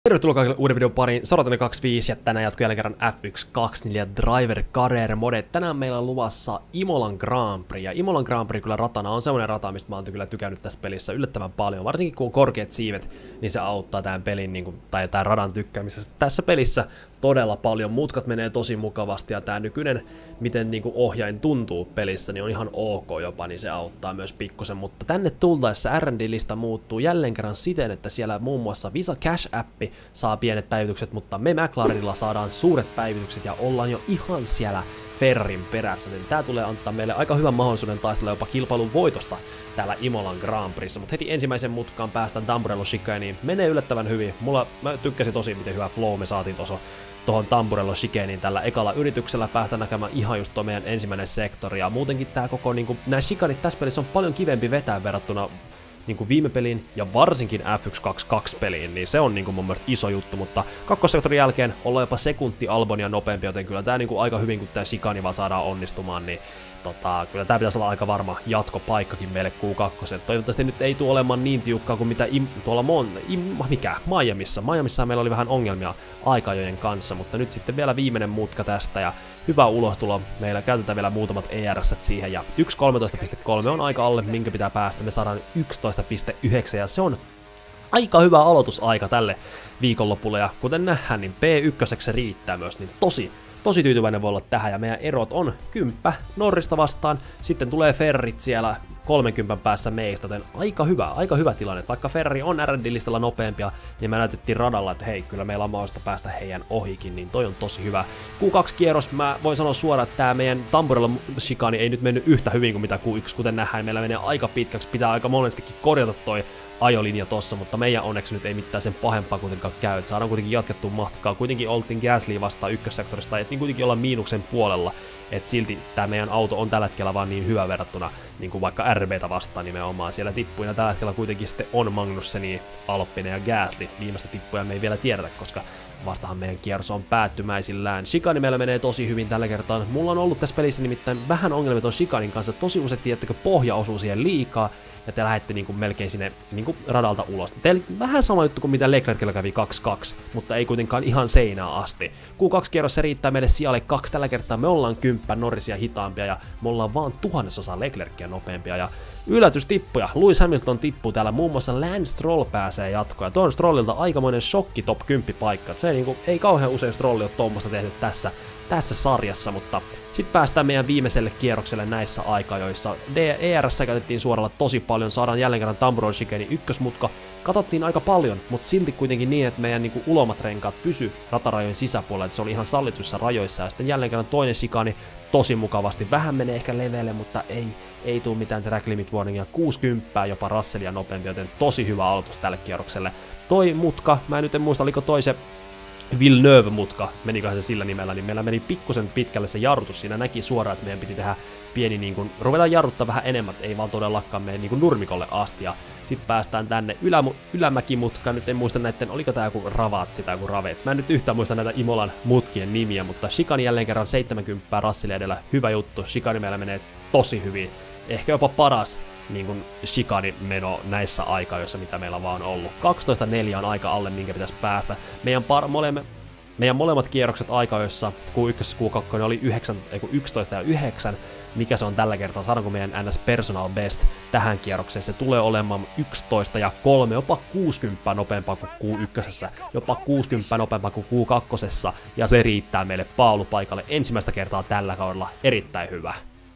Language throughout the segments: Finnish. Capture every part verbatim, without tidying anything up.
Tervetuloa kaikille uuden videon pariin, Sorotani kaksikymmentäviisi ja tänään jatkuu jälleen kerran F yksi kaksikymmentäneljä Driver Career Mode. Tänään meillä on luvassa Imolan Grand Prix, ja Imolan Grand Prix kyllä ratana on semmoinen rata, mistä mä oon kyllä tykännyt tässä pelissä yllättävän paljon. Varsinkin kun on korkeat siivet, niin se auttaa tämän pelin, niin kuin, tai tämän radan tykkäämisestä. Tässä pelissä todella paljon, mutkat menee tosi mukavasti, ja tää nykyinen, miten niin kuin ohjain tuntuu pelissä, niin on ihan ok jopa, niin se auttaa myös pikkusen. Mutta tänne tultaessa R and D-lista muuttuu jälleen kerran siten, että siellä muun muassa Visa Cash-appi saa pienet päivitykset, mutta me McLarenilla saadaan suuret päivitykset ja ollaan jo ihan siellä Ferrarin perässä, niin tää tulee antaa meille aika hyvän mahdollisuuden taistella jopa kilpailun voitosta täällä Imolan Grand Prixissa, mutta heti ensimmäisen mutkaan päästään Tamburello Chicaneen, menee yllättävän hyvin. Mulla, mä tykkäsin tosi miten hyvä flow me saatiin tuossa tuohon Tamburello Chicaneen tällä ekalla yrityksellä, päästä näkemään ihan just tuo meidän ensimmäinen sektori, ja muutenkin tää koko niinku, nää chicanit tässä pelissä on paljon kivempi vetää verrattuna niin kuin viime peliin ja varsinkin F yksi kaksikymmentäkaksi peliin, niin se on niin kuin mun mielestä iso juttu, mutta kakkossektorin jälkeen ollaan jopa sekunti Albonia nopeampi, joten kyllä tää niin kuin aika hyvin kun tää chicani vaan saadaan onnistumaan, niin tota, kyllä tää pitäisi olla aika varma jatkopaikkakin meille Q kaksi. Toivottavasti nyt ei tule olemaan niin tiukkaa kuin mitä im, tuolla Mon, im, mikä, Miamissa. Miamissa meillä oli vähän ongelmia aikajojen kanssa, mutta nyt sitten vielä viimeinen mutka tästä ja hyvä ulostulo. Meillä käytetään vielä muutamat E R S siihen ja yksi kolmetoista pilkku kolme on aika alle, minkä pitää päästä. Me saadaan yksitoista pilkku yhdeksän ja se on aika hyvä aloitusaika tälle viikonlopulle ja kuten nähdään, niin P yksi se riittää myös, niin tosi Tosi tyytyväinen voi olla tähän ja meidän erot on kymppä Norrista vastaan, sitten tulee Ferrit siellä kolmekymmentä päässä meistä, joten aika hyvä, aika hyvä tilanne. Vaikka Ferrari on R and D-listalla nopeampia, niin me näytettiin radalla, että hei, kyllä meillä on mahdollista päästä heidän ohikin, niin toi on tosi hyvä. Q kaksi kierros, mä voin sanoa suoraan, että tää meidän Tamburello chicani ei nyt mennyt yhtä hyvin kuin mitä Q yksi, kuten nähdään, meillä menee aika pitkäksi, pitää aika monestikin korjata toi ajolinja tossa, mutta meidän onneksi nyt ei mitään sen pahempaa kuitenkaan käy, että saadaan kuitenkin jatkettua matkaa. Kuitenkin oltiin Gasly vastaan ykkössektorista, ettiin kuitenkin olla miinuksen puolella, että silti tämä meidän auto on tällä hetkellä vaan niin hyvä verrattuna niin kuin vaikka R B:tä vastaan nimenomaan. Siellä tippuina tällä hetkellä kuitenkin sitten on Magnusseni, Alppinen ja Gasly. Viimeistä tippuja me ei vielä tiedetä, koska vastahan meidän kierros on päättymäisillään. Chicani meillä menee tosi hyvin tällä kertaa. Mulla on ollut tässä pelissä nimittäin vähän ongelmia ton chicanin kanssa. Tosi usein tiedättekö, pohja osuu siihen liikaa ja te lähette niinku melkein sinne niinku radalta ulos. Teillä vähän sama juttu kuin mitä Leclercillä kävi kaksi kaksi, mutta ei kuitenkaan ihan seinään asti. Q kaksi kierros se riittää meille sijalle kaksi. Tällä kertaa me ollaan kymppä Norrisia hitaampia ja me ollaan vaan tuhannesosa Leclercia nopeampia. Ja yllätystippuja. Lewis Hamilton tippuu täällä, muun muassa Lance Stroll pääsee jatkoon. Ja tuon Strollilta aikamoinen shokki top kymmenen paikka. Se niinku, ei kauhean usein Strolli ole tuommoista tehnyt tässä, tässä sarjassa, mutta sitten päästään meidän viimeiselle kierrokselle näissä aikajoissa. E R S käytettiin suoralla tosi paljon, saadaan jälleen kerran Tamburello Chicanen ykkösmutka. Katsottiin aika paljon, mutta silti kuitenkin niin, että meidän niinku ulomat renkaat pysy ratarajojen sisäpuolella, että se oli ihan sallituissa rajoissa. Ja sitten jälleen kerran toinen chicani tosi mukavasti. Vähän menee ehkä leveelle, mutta ei, ei tule mitään track limit warningia. kuusikymmentä jopa Russellia nopeampi, joten tosi hyvä aloitus tälle kierrokselle. Toi mutka, mä nyt en muista, oliko toi se Villeneuve-mutka, meniköhän se sillä nimellä, niin meillä meni pikkusen pitkälle se jarrutus. Siinä näki suoraan, että meidän piti tehdä pieni niin kuin, ruvetaan jarruttaa vähän enemmän, ei vaan todellakaan mene niin kuin nurmikolle asti. Ja sitten päästään tänne ylä, ylämäkimutkaan, nyt en muista näitten, oliko tää joku Ravatsi tai joku Ravet. Mä en nyt yhtään muista näitä Imolan mutkien nimiä, mutta chicani jälleen kerran seitsemänkymmentä Russell edellä, hyvä juttu, chicani meillä menee tosi hyvin, ehkä jopa paras niin kuin chicani meno näissä aikajoissa, mitä meillä vaan on ollut. kaksitoista neljä on aika alle, minkä pitäisi päästä. Meidän, par- molemme, meidän molemmat kierrokset aikajoissa, Q yksi Q kaksi oli yhdeksän, yksitoista ja yhdeksän, mikä se on tällä kertaa, saadaanko meidän N S Personal Best tähän kierrokseen, se tulee olemaan yksitoista ja kolme, jopa kuusikymmentä nopeampaa kuin Q yksi, jopa kuusikymmentä nopeampaa kuin Q kaksi, ja se riittää meille paalupaikalle ensimmäistä kertaa tällä kaudella, erittäin hyvä.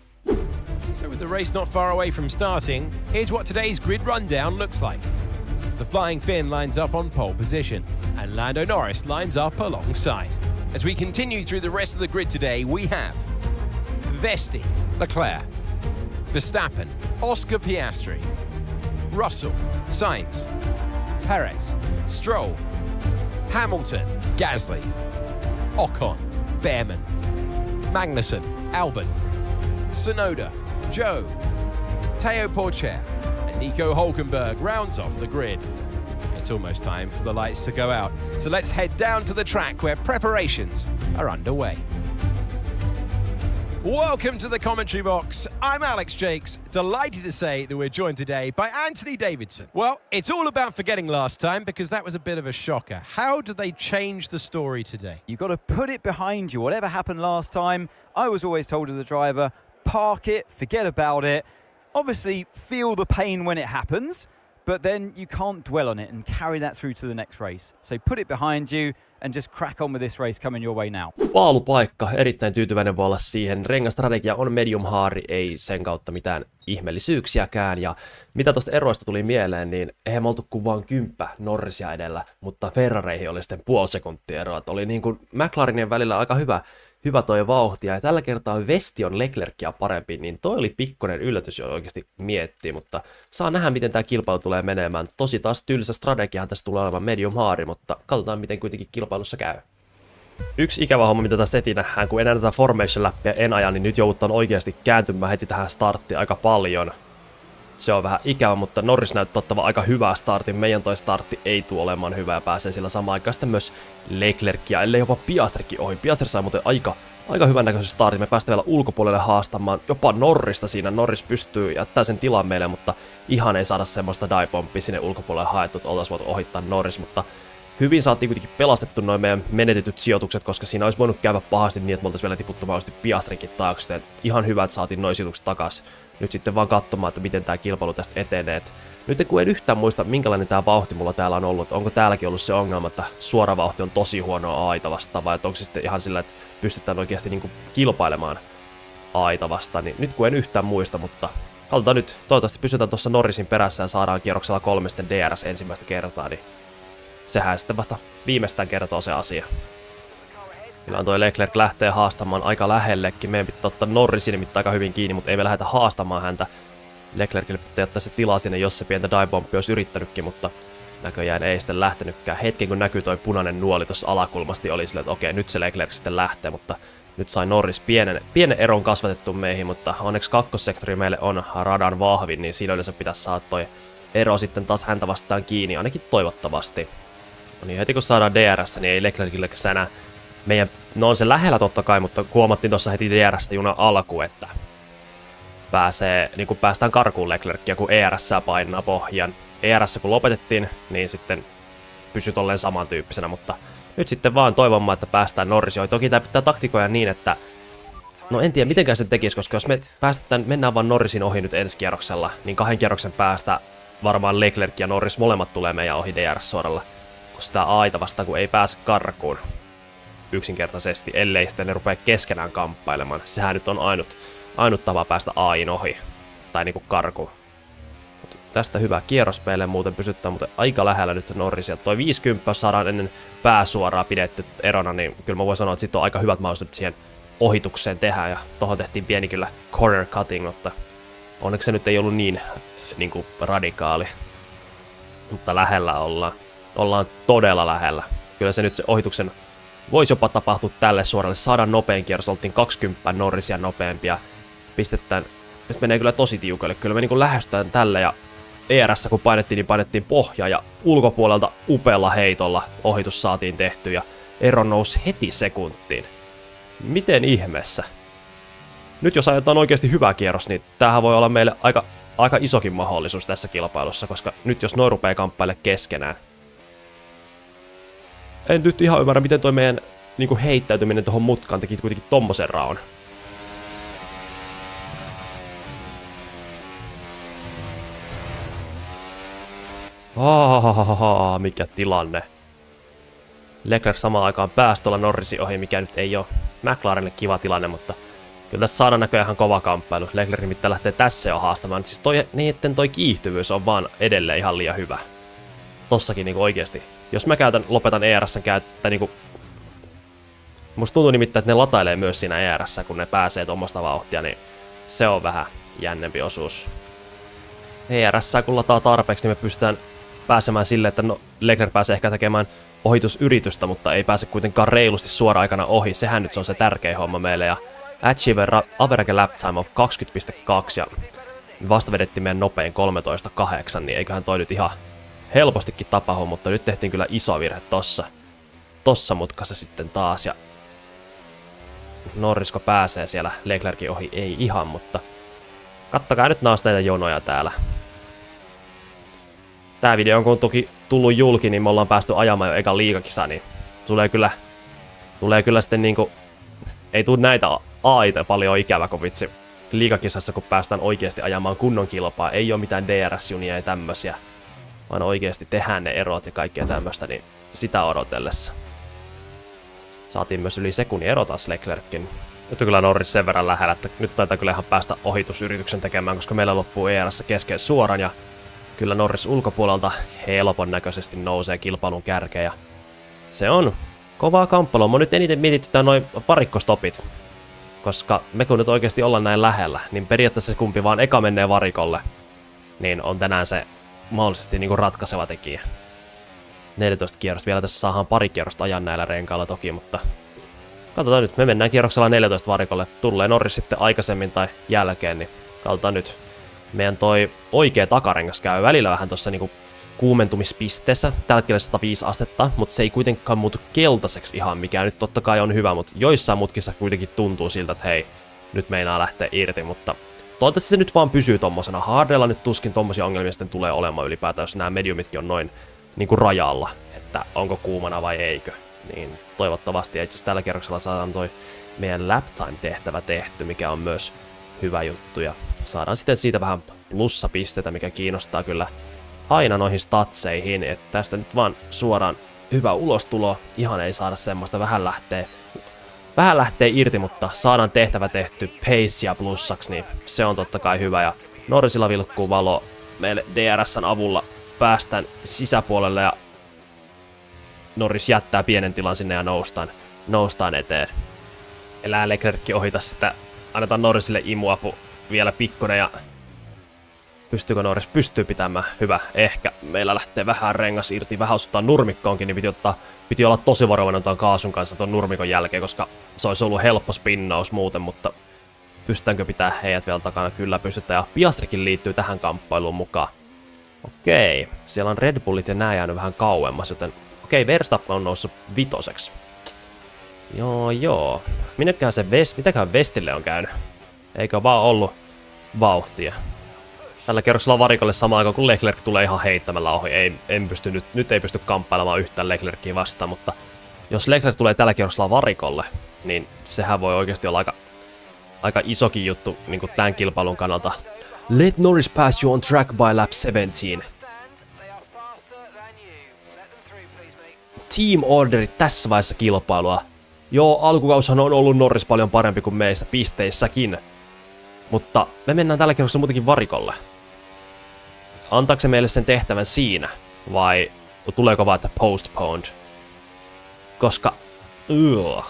So with the race not far away from starting, here's what today's grid rundown looks like. The Flying Finn lines up on pole position, and Lando Norris lines up alongside. As we continue through the rest of the grid today, we have Vesti, Leclerc, Verstappen, Oscar Piastri, Russell, Sainz, Perez, Stroll, Hamilton, Gasly, Ocon, Behrman, Magnussen, Albon, Tsunoda, Joe, Teo Porcher, and Nico Hulkenberg rounds off the grid. It's almost time for the lights to go out, so let's head down to the track where preparations are underway. Welcome to the commentary box. I'm Alex Jakes, delighted to say that we're joined today by Anthony Davidson. Well, it's all about forgetting last time because that was a bit of a shocker. How do they change the story today? You've got to put it behind you. Whatever happened last time, I was always told as a driver, park it, forget about it. Obviously, feel the pain when it happens, but then you can't dwell on it and carry that through to the next race. So put it behind you and just crack on with this race coming your way now. Paalupaikka, erittäin tyytyväinen voi olla siihen. Rengastrategia on medium haari, ei sen kautta mitään ihmeellisyyksiäkään. Ja mitä tuosta eroista tuli mieleen, niin eihän me oltu kuin vaan kymppä Norrisia edellä, mutta Ferrareihin oli sitten puoli sekuntia eroa. Oli niin kuin McLarenien välillä aika hyvä, hyvä toi vauhti, ja tällä kertaa Vesti on Leclercia parempi, niin toi oli pikkonen yllätys jo oikeasti miettiä, mutta saa nähdä, miten tämä kilpailu tulee menemään. Tosi taas tylsä strategiahan tässä tulee olemaan medium haari, mutta katsotaan, miten kuitenkin kilpailussa käy. Yksi ikävä homma, mitä tässä heti nähdään, kun enää tätä formation läppiä en aja, niin nyt joudutaan oikeasti kääntymään heti tähän starttiin aika paljon. Se on vähän ikävä, mutta Norris näyttää ottavan aika hyvää startin. Meidän toi startti ei tule olemaan hyvä ja pääsee sillä samaan aikaan sitten myös Leclercia, ellei jopa Piastrikin ohi. Piastri sai muuten aika, aika hyvän näköisen startin. Me päästään vielä ulkopuolelle haastamaan jopa Norrista siinä. Norris pystyy jättää sen tilan meille, mutta ihan ei saada semmoista dive-pomppia sinne ulkopuolelle haettu, että oltaisiin voitu ohittaa Norris, mutta hyvin saatiin kuitenkin pelastettu noin meidän menetetyt sijoitukset, koska siinä olisi voinut käydä pahasti niin, että me oltaisiin vielä tiputtu mahdollisesti Piastrinkin taakse. Ihan hyvä, että saatiin noin sijoitukset takaisin. Nyt sitten vaan katsomaan, että miten tämä kilpailu tästä etenee. Nyt kun en yhtään muista, minkälainen tämä vauhti mulla täällä on ollut. Onko täälläkin ollut se ongelma, että suora vauhti on tosi huonoa aita vastaan, vai onko se sitten ihan sillä, että pystytään oikeasti niin kuin kilpailemaan aita vastaan. Niin nyt kun en yhtään muista, mutta katsotaan nyt. Toivottavasti pysytään tuossa Norrisin perässä ja saadaan kierroksella kolme sitten D R S ensimmäistä kertaa, niin sehän sitten vasta viimeistään kertoo se asia. Kyllä toi Leclerc lähtee haastamaan aika lähellekin. Meidän pitää ottaa Norrisin nimittäin aika hyvin kiinni, mutta ei me lähdetä haastamaan häntä. Leclercille pitää ottaa se tila sinne, jos se pientä dive-bombia olisi yrittänytkin, mutta näköjään ei sitten lähtenytkään. Hetken kun näkyy toi punainen nuoli tuossa alakulmasti, oli silleen, että okei, nyt se Leclerc sitten lähtee, mutta nyt sai Norris pienen, pienen eron kasvatettu meihin, mutta onneksi kakkossektori meille on radan vahvin, niin siinä yleensä pitäisi saada toi ero sitten taas häntä vastaan kiinni, ainakin toivottavasti. No niin, heti kun saadaan D R S, niin ei Leclercille enää meidän, no on se lähellä totta kai, mutta huomattiin tuossa heti D R S-junan alku, että pääsee, niin kuin päästään karkuun Leclercia, kun E R S painaa pohjan. E R S kun lopetettiin, niin sitten pysyi tolleen samantyyppisenä, mutta nyt sitten vaan toivomaan, että päästään Norrisioon. Toki tämä pitää taktikoja niin, että no en tiedä mitenkään se tekisi, koska jos me päästetään, mennään vaan Norrisin ohi nyt ensi kierroksella, niin kahden kierroksen päästä varmaan Leclerc ja Norris molemmat tulee meidän ohi D R S-suoralla, kun sitä aita vastaan, kun ei pääse karkuun yksinkertaisesti, ellei sitten ne rupea keskenään kamppailemaan. Sehän nyt on ainut, ainut tapa päästä Ain ohi, tai niinku karkuun. Mut tästä hyvä kierros meille, muuten pysyttää muuten aika lähellä nyt Norrisia. Toi viisikymmentä, jos saadaan ennen pääsuoraa pidetty erona, niin kyllä mä voin sanoa, että sit on aika hyvät mahdollisuudet siihen ohitukseen tehdä, ja tohon tehtiin pieni kyllä corner cutting, mutta onneksi se nyt ei ollut niin, niin kuin radikaali. Mutta lähellä ollaan. Ollaan todella lähellä. Kyllä se nyt se ohituksen voisi jopa tapahtua tälle suoralle. Saadaan nopein kierros. Oltiin kaksikymmentä Norrisia nopeampia. Pistetään. Nyt menee kyllä tosi tiukalle. Kyllä me niin lähestytään tälle, ja E R S kun painettiin, niin painettiin pohjaa, ja ulkopuolelta upealla heitolla ohitus saatiin tehty, ja ero nousi heti sekuntiin. Miten ihmeessä? Nyt jos ajetaan oikeasti hyvä kierros, niin tämähän voi olla meille aika, aika isokin mahdollisuus tässä kilpailussa, koska nyt jos noin rupeaa kamppaille keskenään. En nyt ihan ymmärrä, miten toi meidän niin kuin heittäytyminen tuohon mutkaan teki kuitenkin tommosen raon. Ahahaha, mikä tilanne. Leclerc samaan aikaan pääsi tuolla Norrisin ohi, mikä nyt ei ole McLarenille kiva tilanne, mutta kyllä tässä saadaan näköjään ihan kova kamppailu. Leclerc mitään lähtee tässä jo haastamaan. Siis toi, niitten toi kiihtyvyys on vaan edelleen ihan liian hyvä. Tossakin niinku oikeesti. Jos mä käytän, lopetan E R S:n käyttää niinku... Musta tuntuu nimittäin, että ne latailee myös siinä E R S:ssä, kun ne pääsee tuommoista vauhtia, niin se on vähän jännempi osuus. E R S:ssä kun lataa tarpeeksi, niin me pystytään pääsemään silleen, että no, Leclerc pääsee ehkä tekemään ohitusyritystä, mutta ei pääse kuitenkaan reilusti suora-aikana ohi. Sehän nyt se on se tärkein homma meille. Ja Achiever average lap time of kaksikymmentä pilkku kaksi ja vasta vedettiin meidän nopein kolmetoista pilkku kahdeksan, niin eiköhän toi nyt ihan helpostikin tapahdu, mutta nyt tehtiin kyllä iso virhe tossa. Tossa mutkassa sitten taas. Ja Norrisko pääsee siellä Leclerkin ohi, ei ihan, mutta kattokaa nyt naas näitä jonoja täällä. Tää video on kun toki tullut julki, niin me ollaan päästy ajamaan jo eka liigakisa, niin tulee kyllä, tulee kyllä sitten niinku, ei tule näitä aita paljon ikävä, kun vitsi liigakisassa, kun päästään oikeasti ajamaan kunnon kilpaa, ei ole mitään D R S-junia ja tämmösiä, vaan oikeasti tehdään ne erot ja kaikkea tämmöstä, niin sitä odotellessa. Saatiin myös yli sekunnin ero taas Leclerkin. Nyt on kyllä Norris sen verran lähellä, että nyt taitaa kyllä ihan päästä ohitusyrityksen tekemään, koska meillä loppuu E R S kesken suoran ja kyllä Norris ulkopuolelta helpon näköisesti nousee kilpailun kärkeen ja se on kovaa kamppailua. Mä nyt eniten mietityttää noin varikkostopit, koska me kun nyt oikeasti ollaan näin lähellä, niin periaatteessa se kumpi vaan eka menee varikolle, niin on tänään se mahdollisesti niinku ratkaiseva tekijä. neljätoista kierrosta. Vielä tässä saadaan pari kierrosta ajan näillä renkailla toki, mutta katsotaan nyt. Me mennään kierroksella neljätoista varikolle. Tulee Norris sitten aikaisemmin tai jälkeen, niin katsotaan nyt. Meidän toi oikea takarengas käy välillä vähän tuossa niinku kuumentumispisteessä. Tällä hetkellä sata viisi astetta, mutta se ei kuitenkaan muutu keltaiseksi ihan, mikä nyt totta kai on hyvä, mutta joissain mutkissa kuitenkin tuntuu siltä, että hei, nyt meinaa lähteä irti, mutta toivottavasti se nyt vaan pysyy tommosena. Hardella nyt tuskin tommosia ongelmia sitten tulee olemaan ylipäätään, jos nämä mediumitkin on noin niinku rajalla, että onko kuumana vai eikö. Niin toivottavasti itse asiassa tällä kerroksella saadaan toi meidän lap time-tehtävä tehty, mikä on myös hyvä juttu. Ja saadaan sitten siitä vähän plussapisteitä, mikä kiinnostaa kyllä aina noihin statseihin, että tästä nyt vaan suoraan hyvä ulostulo. Ihan ei saada semmoista, vähän lähtee, vähän lähtee irti, mutta saadaan tehtävä tehty pacea plussaksi, niin se on totta kai hyvä. Ja Norrisilla vilkkuu valo meille D R S:n avulla. Päästään sisäpuolelle ja Norris jättää pienen tilan sinne ja noustaan, noustaan eteen. Elää Leclerc ohita sitä. Annetaan Norrisille imuapu vielä pikkuinen ja pystyykö Norris? Pystyy pitämään. Hyvä. Ehkä meillä lähtee vähän rengas irti. Vähän osuttaa nurmikkoonkin, niin piti, ottaa, piti olla tosi varovainen tuon kaasun kanssa tuon nurmikon jälkeen, koska se olisi ollut helppo spinnaus muuten, mutta pystytäänkö pitää heidät vielä takana? Kyllä pystytään. Ja Piastrikin liittyy tähän kamppailuun mukaan. Okei, siellä on Red Bullit ja nää jäänyt vähän kauemmas, joten okei, Verstappen on noussut vitoseksi. Joo, joo. Minnekähän se Vest, mitäköhän Vestille on käynyt? Eikö vaan ollut vauhtia? Tällä kerroksella varikolle samaan aikaan, kun Leclerc tulee ihan heittämällä ohi. Ei, en pysty nyt, nyt ei pysty kamppailemaan yhtään Leclercia vastaan, mutta jos Leclerc tulee tällä kerroksella varikolle, niin sehän voi oikeasti olla aika, aika isokin juttu niin kuin tämän kilpailun kannalta. Let Norris pass you on track by lap seventeen. Team orderit tässä vaiheessa kilpailua. Joo, alkukaushan on ollut Norris paljon parempi kuin meistä pisteissäkin. Mutta me mennään tällä kerroksella muutenkin varikolle. Antaako se meille sen tehtävän siinä? Vai tuleeko vaan, että postponed? Koska... Ugh.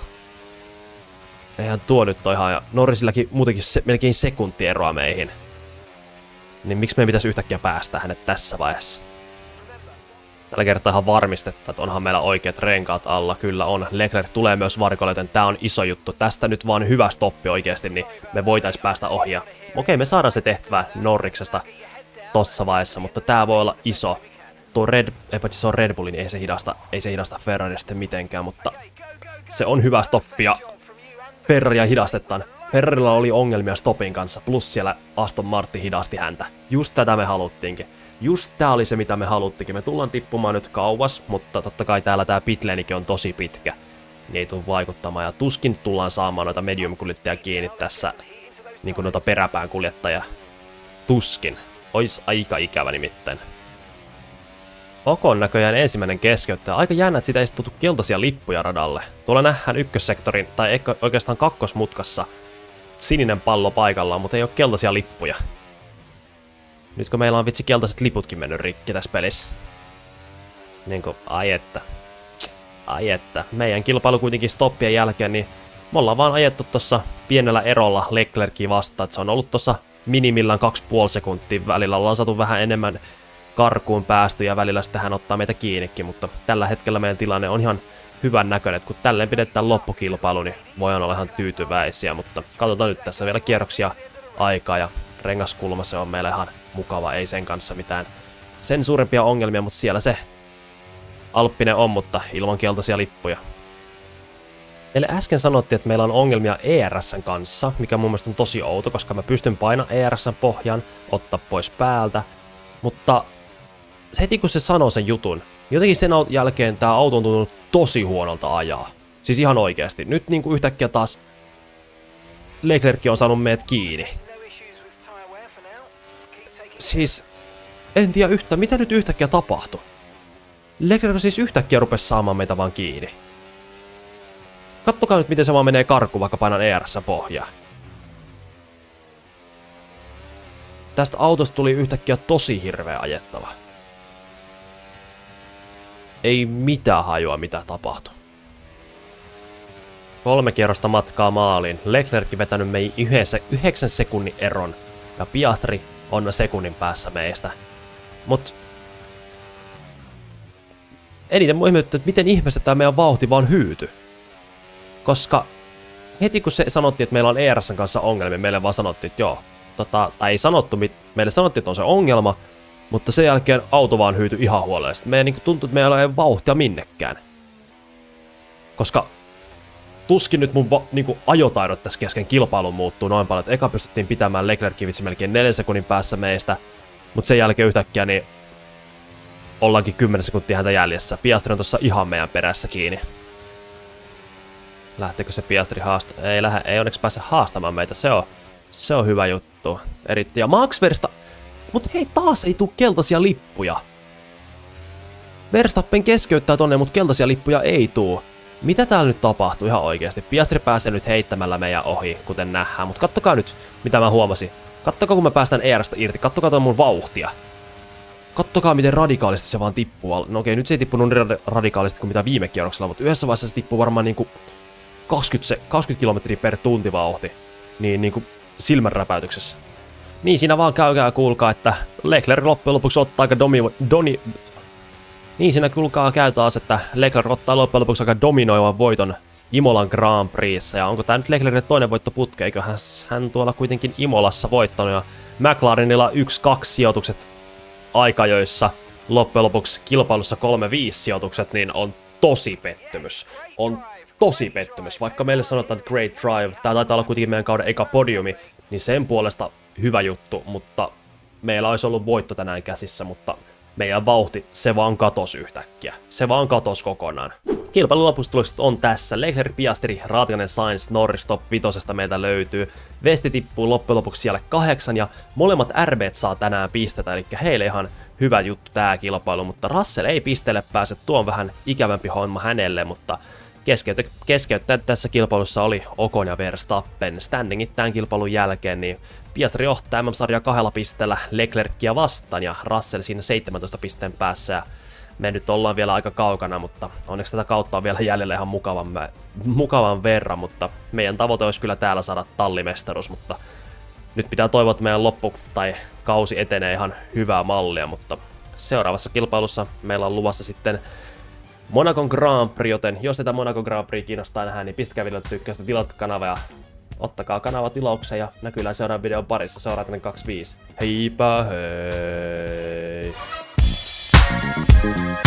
Eihän tuo nyt ole ihan... Ja Norrisillakin muutenkin se, melkein sekunti eroa meihin. Niin miksi meidän pitäisi yhtäkkiä päästä hänet tässä vaiheessa? Tällä kertaa ihan varmistettu, että onhan meillä oikeat renkaat alla. Kyllä on. Leclerc tulee myös varikolle, joten tää on iso juttu. Tästä nyt vaan hyvä stoppi oikeasti, niin me voitais päästä ohi. Ja okei, me saadaan se tehtävä Norriksesta tossa vaiheessa, mutta tää voi olla iso. Tuo Red, eipä se on Red Bull, niin ei se hidasta, ei se hidasta Ferraria sitten mitenkään, mutta se on hyvä stoppi ja Ferraria hidastetaan. Ferrarilla oli ongelmia stopin kanssa, plus siellä Aston Martin hidasti häntä. Just tätä me haluttiinkin. Just tää oli se, mitä me haluttiinkin. Me tullaan tippumaan nyt kauas, mutta totta kai täällä tää pitlanekin on tosi pitkä. Niin ei tule vaikuttamaan, ja tuskin tullaan saamaan noita medium-kuljettajia kiinni tässä, niin kuin noita peräpään kuljettajia. Tuskin. Ois aika ikävä nimittäin. Okon näköjään ensimmäinen keskeyttäjä. Aika jännä, että siitä ei tuttu keltaisia lippuja radalle. Tuolla nähdään ykkössektorin, tai oikeastaan kakkosmutkassa, sininen pallo paikallaan, mutta ei ole keltaisia lippuja. Nyt kun meillä on vitsi keltaiset liputkin mennyt rikki tässä pelissä. Niinku, ai että. Ai että. Meidän kilpailu kuitenkin stoppien jälkeen, niin me ollaan vaan ajettu tossa pienellä erolla Leclercia vastaan. Se on ollut tossa minimillään kaksi pilkku viisi sekuntia. Välillä ollaan saatu vähän enemmän karkuun päästy ja välillä sitten hän ottaa meitä kiinnikin, mutta tällä hetkellä meidän tilanne on ihan hyvän näköinen, että kun tälleen pidetään loppukilpailu, niin voidaan olla ihan tyytyväisiä, mutta katsotaan nyt tässä vielä kierroksia aikaa ja rengaskulma se on meillä ihan mukava, ei sen kanssa mitään sen suurempia ongelmia, mutta siellä se Alppinen on, mutta ilman keltaisia lippuja. Meille äsken sanottiin, että meillä on ongelmia E R S:n kanssa, mikä mun mielestä on tosi outo, koska mä pystyn painamaan E R S:n pohjan, ottaa pois päältä. Mutta heti kun se sanoo sen jutun, jotenkin sen jälkeen tää auto on tuntunut tosi huonolta ajaa. Siis ihan oikeasti. Nyt niinku yhtäkkiä taas Leclerc on saanut meidät kiinni. Siis en tiedä yhtä, mitä nyt yhtäkkiä tapahtui. Leclerc siis yhtäkkiä rupesi saamaan meitä vaan kiinni. Kattokaa nyt, miten se vaan menee karkuun, vaikka painan E R S:n pohjaa. Tästä autosta tuli yhtäkkiä tosi hirveä ajettava. Ei mitään hajua, mitä tapahtui. Kolme kierrosta matkaa maaliin. Leclerc vetänyt meihin yhdessä, yhdeksän sekunnin eron. Ja Piastri on sekunnin päässä meistä. Mut eniten mua ihmetyttää, että miten ihmeessä tää meidän vauhti vaan hyytyi. Koska heti kun se sanottiin, että meillä on E R S:n kanssa ongelmia, meille vaan sanottiin, että joo. Tota, tai ei sanottu, meille sanottiin, että on se ongelma, mutta sen jälkeen auto vaan hyytyi ihan huolellisesti. Meidän niin tuntuu, että meillä ei ole vauhtia minnekään. Koska tuskin nyt mun niin ajotaidot tässä kesken kilpailun muuttuu noin paljon, että eka pystyttiin pitämään Leclerc vitsi melkein neljän sekunnin päässä meistä, mutta sen jälkeen yhtäkkiä niin ollaankin kymmenen sekuntia häntä jäljessä. Piastri on tossa ihan meidän perässä kiinni. Lähteekö se Piastri haasta? Ei lähde, ei onneksi pääse haastamaan meitä, se on, se on hyvä juttu. Erittäin. Ja Max Verstappen, mutta hei, taas ei tuu keltaisia lippuja. Verstappen keskeyttää tonne, mutta keltaisia lippuja ei tuu. Mitä täällä nyt tapahtuu ihan oikeasti? Piastri pääsee nyt heittämällä meidän ohi, kuten nähdään, mutta kattokaa nyt, mitä mä huomasin. Kattokaa, kun mä päästän E R S:stä irti, kattokaa tuon mun vauhtia. Kattokaa, miten radikaalisti se vaan tippuu. No okei, nyt se ei tippunut niin radikaalisti kuin mitä viime kierroksella, mutta yhdessä vaiheessa se tippuu varmaan niinku kaksikymmentä kilometriä per tunti vauhti. Niin niinku silmänräpäytyksessä. Niin siinä vaan käykää kuulkaa, että Leclerc loppujen lopuksi ottaa aika domi... Doni... Niin siinä kuulkaa käy taas, että Leclerc ottaa loppujen lopuksi aika dominoivan voiton Imolan Grand Prixissa. Ja onko tää nyt Leclercille toinen voitto putke? Eiköhän hän tuolla kuitenkin Imolassa voittanut. Ja McLarenilla yksi kaksi sijoitukset aikajoissa. Loppujen lopuksi kilpailussa kolme viisi sijoitukset, niin on tosi pettymys. On tosi pettymys. Vaikka meille sanotaan, että great drive, tää taitaa olla kuitenkin meidän kauden eka podiumi, niin sen puolesta hyvä juttu, mutta meillä olisi ollut voitto tänään käsissä, mutta meidän vauhti, se vaan katos yhtäkkiä. Se vaan katos kokonaan. Kilpailun lopustulokset on tässä. Leclerc, Piastri, Raikkonen, Sainz, Norris top vitosesta meiltä löytyy. Vesti tippuu loppujen lopuksi siellä kahdeksan ja molemmat R B:t saa tänään pistetä, eli heille ihan hyvä juttu tää kilpailu, mutta Russell ei pisteelle pääse, tuo on vähän ikävämpi homma hänelle, mutta keskeyttä tässä kilpailussa oli Ocon ja Verstappen. Standingit tämän kilpailun jälkeen, niin Piastri johtaa M M-sarjaa kahdella pisteellä Leclercia vastaan ja Russell siinä seitsemäntoista pisteen päässä. Ja me nyt ollaan vielä aika kaukana, mutta onneksi tätä kautta on vielä jäljellä ihan mukavan, mukavan verran, mutta meidän tavoite olisi kyllä täällä saada tallimestaruus, mutta nyt pitää toivoa, että meidän loppu tai kausi etenee ihan hyvää mallia, mutta seuraavassa kilpailussa meillä on luvassa sitten Monacon Grand Prix, joten jos tätä Monacon Grand Prix kiinnostaa nähdä, niin pistäkää videolle tykkäystä, tilatkaa kanava ja ottakaa kanava tilaukseen ja näkyy seuraavan videon parissa. Seuraavainen kaksikymmentäviisi. Heipä hei!